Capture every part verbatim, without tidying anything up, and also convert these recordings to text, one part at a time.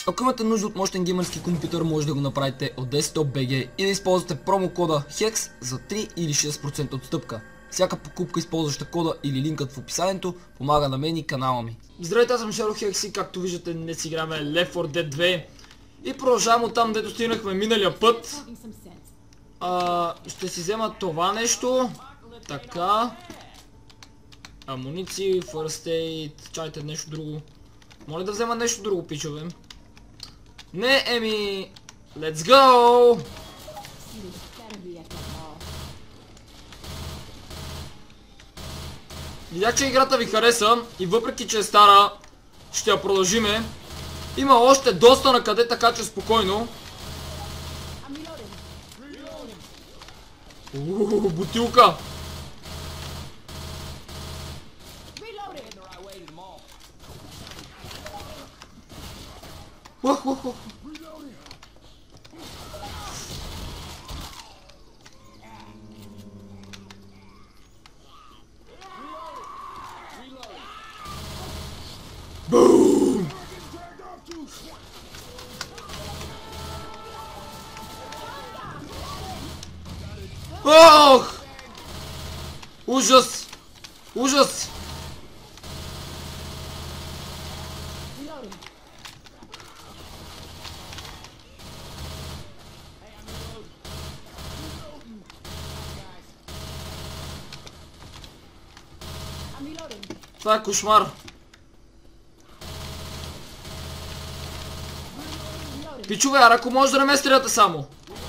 Ако имате нужда от мощен геймърски компютър, може да го направите от Desktop би джи и да използвате промокода хекс за три или шест процента отстъпка. Всяка покупка, използваща кода или линкът в описанието, помага на мен и канала ми. Здравейте, аз съм Шаро Хекс и както виждате днес играме Left фор Dead две и продължавам от там, дето стигнахме миналия път. А, ще си взема това нещо. Така. Амуниции, first aid, чайте нещо друго. Моля да взема нещо друго, пичове. Не, еми... Let's go! Видях, че играта ви хареса и въпреки, че е стара, ще я продължиме. Има още доста на къде, така че спокойно. Ууу, бутилка! Ух, ух, ух. Бум! Ох! Ужас! Ужас! Това е кошмар. Пичове, ара ако може да не ме стреляте само.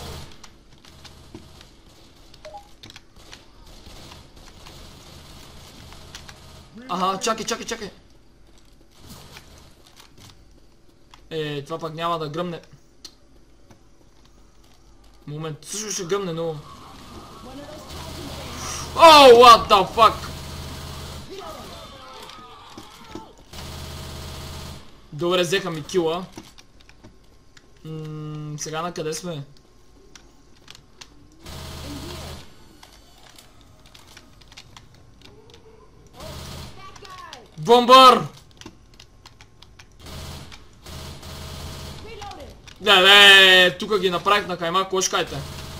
Ага, чакай, чакай, чакай. Е, това пак няма да гръмне. Момент, също ще гръмне, но... Оу, what the fuck? Добре, взеха ми кила. Ммм, сега на къде сме? Бомбър! Не, не, тук ги направих на кайма, кой ще кажете?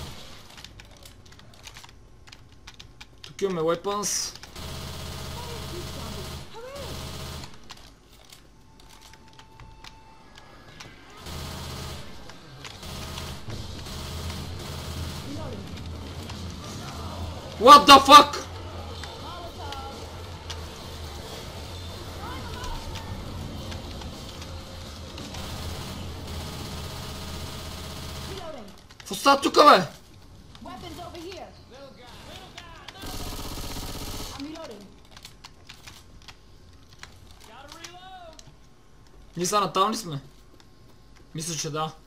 Тук имаме weapons. What the fuck? Какво става тука, бе? Ние са натам ли сме? Мисля, че да.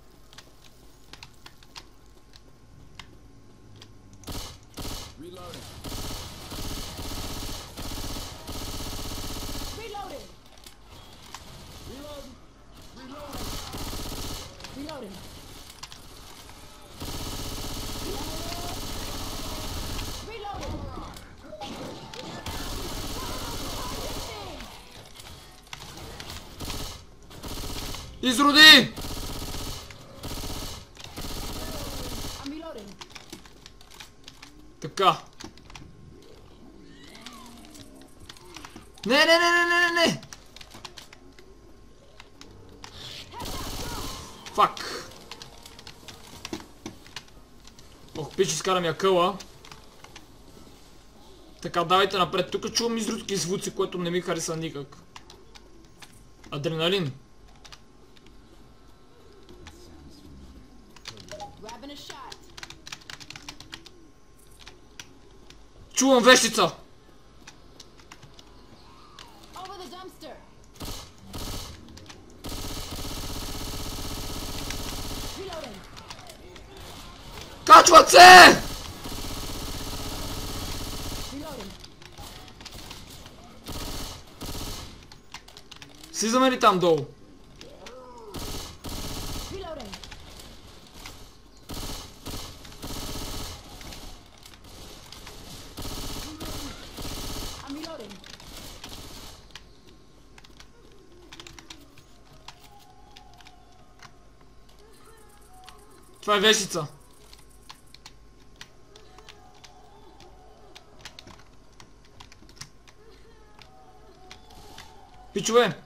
Изроди! Така. Не, не, не, не, не, не, не! Фак! Ох, пич, изкарам я къла. Така, давайте напред. Тук чувам изрудски звуци, което не ми хареса никак. Адреналин. Чувам вещица! Качват се! Слизаме ли там долу? Това е вещица. Пичове!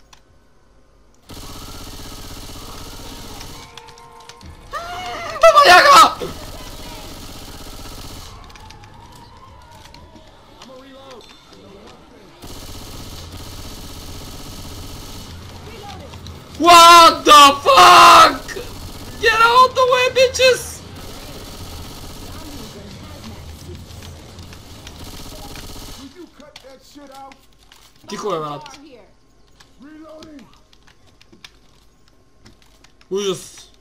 Баба яга! What the fuck? Get out the way, bitches! Тихо е, брат. Ужас.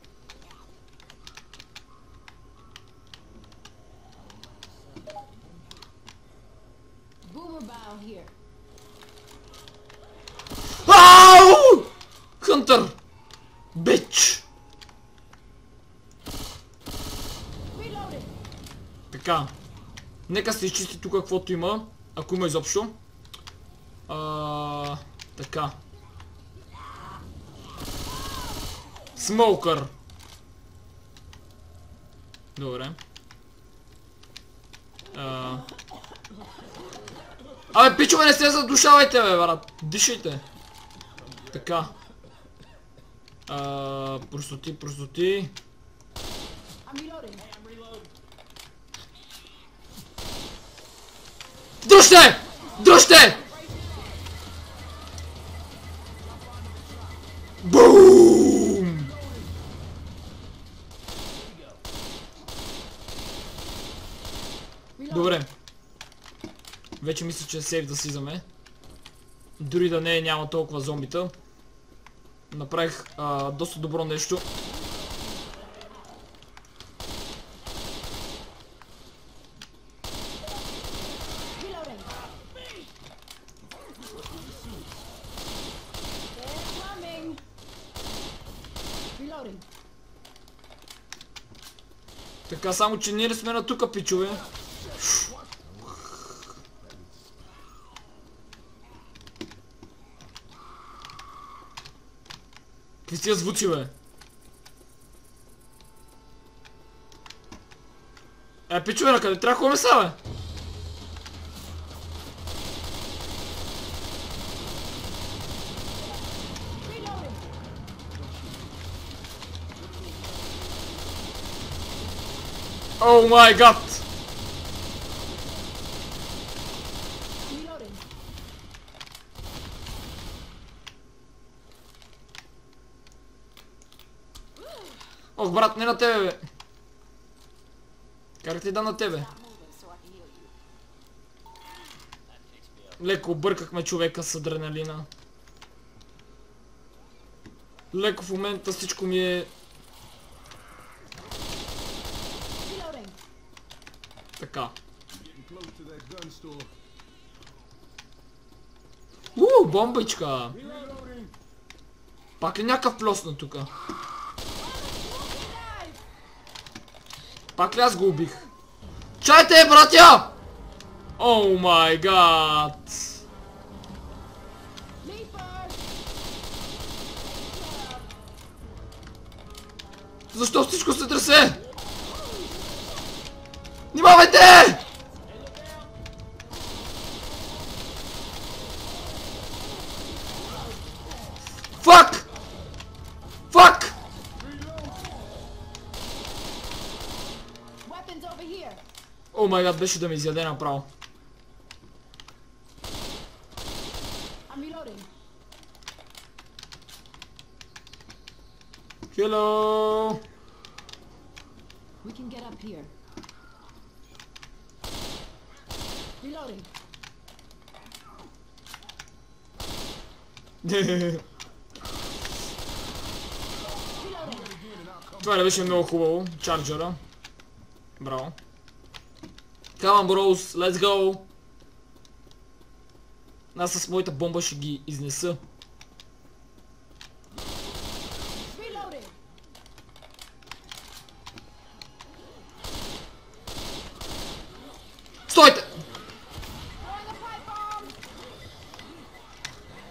Ау! Хънтър! Бич! Така. Нека се изчисти тук каквото има. Ако има изобщо. А, така. Смокър. Добре. А... Абе, пичове, не се задушавайте, бе, брат. Дишайте. Така. А, простоти, простоти. Дръжте! Дръжте! Бум! Добре. Вече мисля, че е сейф да слизаме. Дори да не е, няма толкова зомбита. Направих а, доста добро нещо. Така, само че ние ли сме на тука, пичове? Какви си я звуци, бе? Е, пичове, на къде трябва ходим са, бе? О май гад! Ох, брат, не на тебе, бе. Как ти да на тебе? Леко объркахме човека с адреналина. Леко в момента всичко ми е... Така. Уу, бомбичка! Пак ли някакъв плосна тука? Пак ли аз го убих? Чайте, братя! О май гад! Защо всичко се тресе? Внимавайте! Фак! Фак! О май гад, беше да ме изяде направо. Hello! We can get up here. Reloading. Това не беше много хубаво, чарджера. Браво. Come on, bros, let's go! Аз с моята бомба ще ги изнеса. Стойте!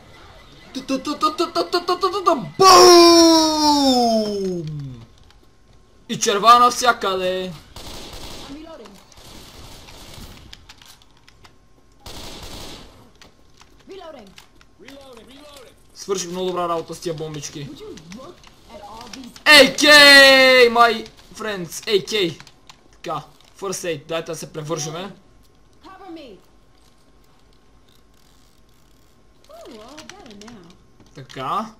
Бум! И черва навсякъде. Свърших много добра работа с тия бомбички. ей кей, my friends, ей кей. Така, first aid, дайте да се превържеме. Така.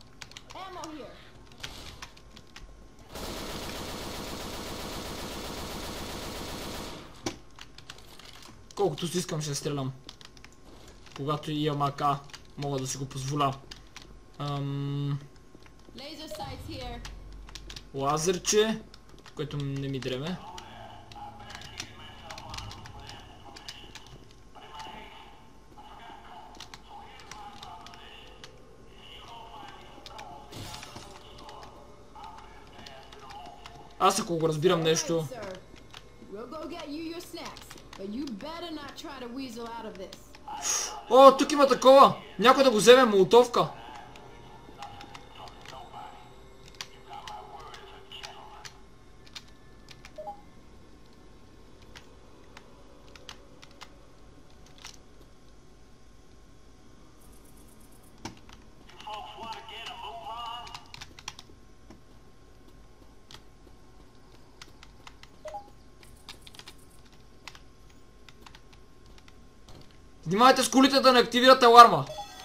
Колкото си искам ще стрелям. Когато имам АК, мога да си го позволя. Ам... Лазерче, което не ми дреме. Аз ако го разбирам нещо... О, тук има такова! Някой да го вземе молотовка! Внимавайте с колите да не активирате аларма.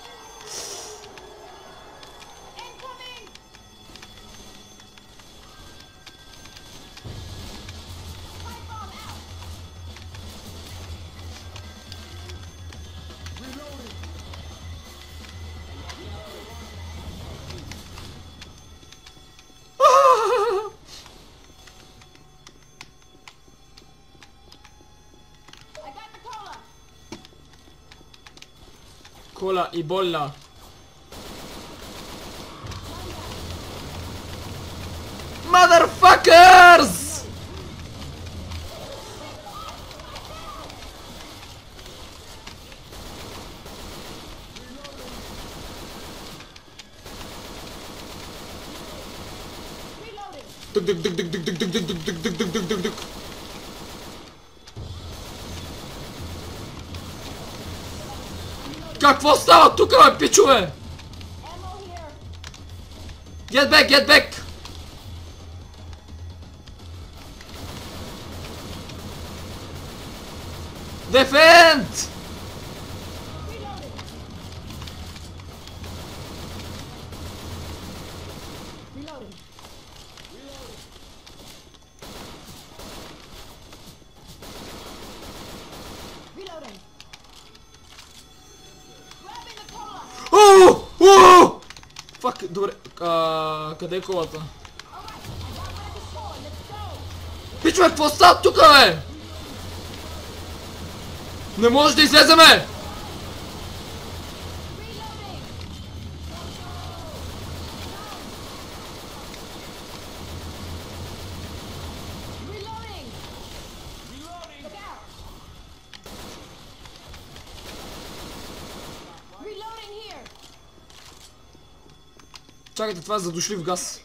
Кола и бола. Motherfuckers! Дък, дък, дък, дък, дък, дък, дък, дък, дък, дък, дък, дък, дък, дък. Какво става тук, бе, пичове? Get back, get back! Defend! Фак, добре, а, къде е колата? Пичове, какво става тука, бе? Не може да излеземе! Чакайте, това е задушлив газ.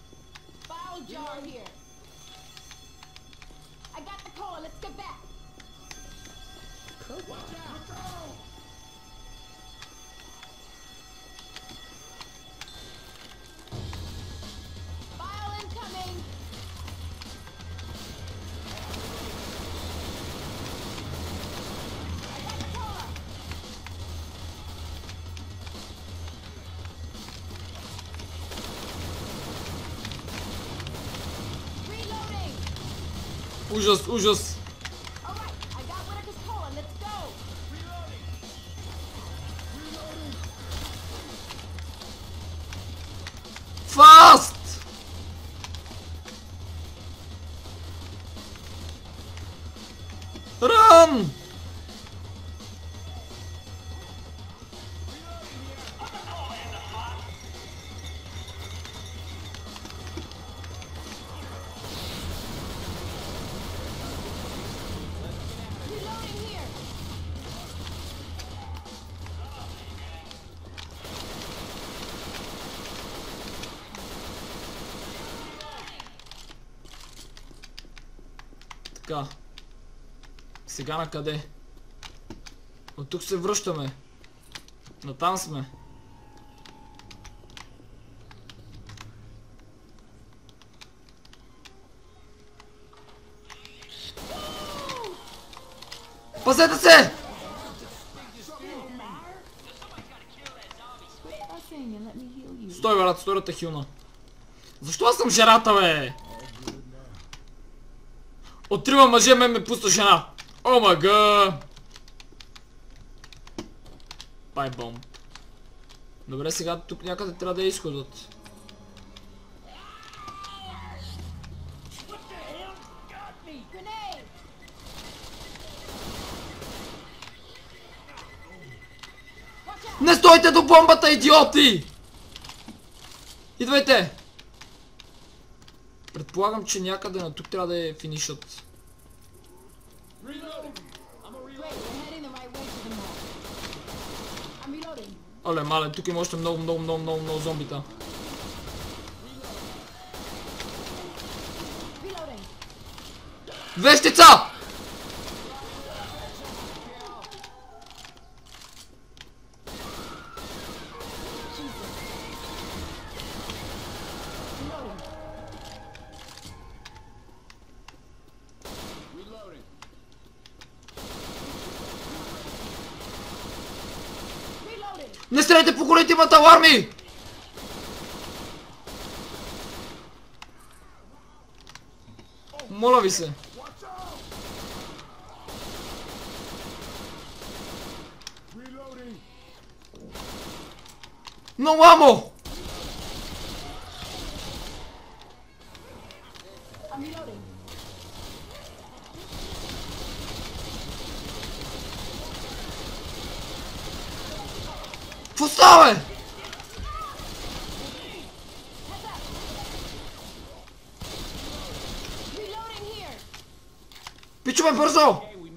Ужас, ужас! Фаст! Ран! Така. Сега на къде? От тук се връщаме. Натам сме. Пазете се! Стой, брат, стой да те хилна. Защо аз съм жената, бе? От трима мъже ме ме пусна жена. О, мага! Пай бомб. Добре, сега тук някъде трябва да е изходът. Не стойте до бомбата, идиоти! Идвайте! Предполагам, че някъде на тук трябва да е финишът. Оле, мале, тук има още много, много, много, много, много зомбита. Вещица! Не стреляйте по колите, имат аларми! Моля ви се. Много амо! Какво става, бе? Пичове, бързо!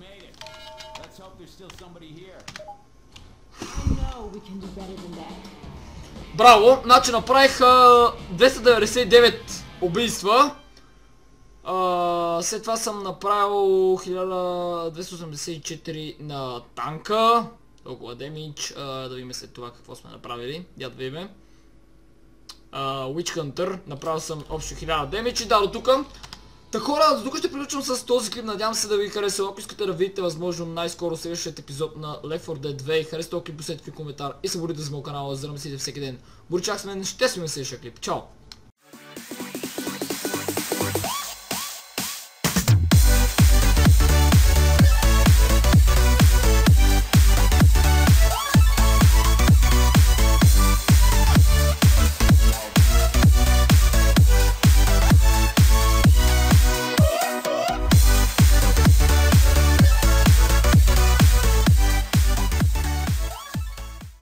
Браво! Значи направих а, двеста деветдесет и девет убийства. А, след това съм направил хиляда двеста осемдесет и четири на танка. Толкова демидж. Да видим след това какво сме направили. Я да видим. Uh, Witch Hunter. Направил съм общо хиляда демидж и да, до тук. Та хора, до тук ще приключвам с този клип. Надявам се да ви хареса. Ако искате да видите възможно най-скоро следващият епизод на Left фор Dead две, харесайте този клип, посетите в коментар и се абонирайте за моят канал, за да ме следите всеки ден. Боричак с мен, ще сме в следващия клип. Чао!